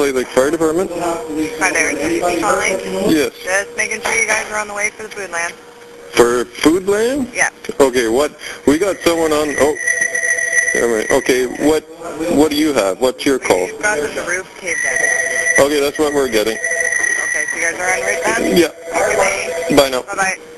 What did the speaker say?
Lake Fire Department. Hi there, is this Fine? Yes. Just making sure you guys are on the way for the food land. For food land? Yeah. Okay, we got someone on, all right. Okay, what do you have? What's your call? We've got the roof caved in. Okay, that's what we're getting. Okay, so you guys are en route then? Yeah. Okay. Bye now. Bye-bye.